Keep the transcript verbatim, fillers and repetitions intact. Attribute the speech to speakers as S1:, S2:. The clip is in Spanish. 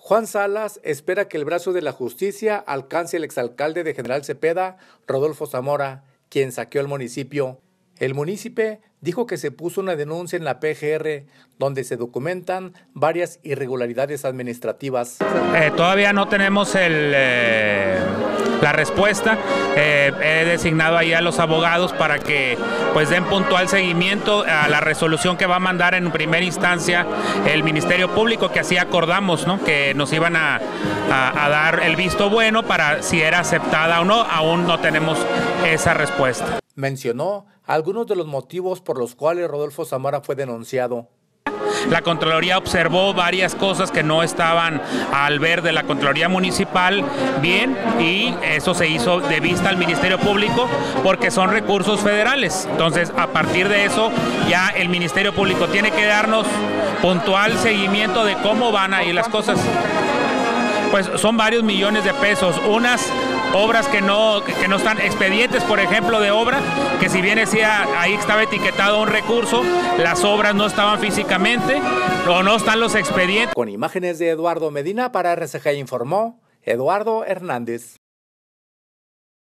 S1: Juan Salas espera que el brazo de la justicia alcance al exalcalde de General Cepeda, Rodolfo Zamora, quien saqueó el municipio. El munícipe dijo que se puso una denuncia en la P G R donde se documentan varias irregularidades administrativas.
S2: Eh, todavía no tenemos el, eh, la respuesta. Eh, he designado ahí a los abogados para que pues den puntual seguimiento a la resolución que va a mandar en primera instancia el Ministerio Público, que así acordamos, ¿no? Que nos iban a, a, a dar el visto bueno para si era aceptada o no. Aún no tenemos esa respuesta.
S1: Mencionó algunos de los motivos por los cuales Rodolfo Zamora fue denunciado.
S2: La Contraloría observó varias cosas que no estaban al ver de la Contraloría Municipal bien, y eso se hizo de vista al Ministerio Público porque son recursos federales. Entonces, a partir de eso, ya el Ministerio Público tiene que darnos puntual seguimiento de cómo van a ir las cosas. Pues son varios millones de pesos, unas obras que no, que no están, expedientes, por ejemplo, de obra, que si bien decía, ahí estaba etiquetado un recurso, las obras no estaban físicamente, o no están los expedientes.
S1: Con imágenes de Eduardo Medina para R C G informó Eduardo Hernández.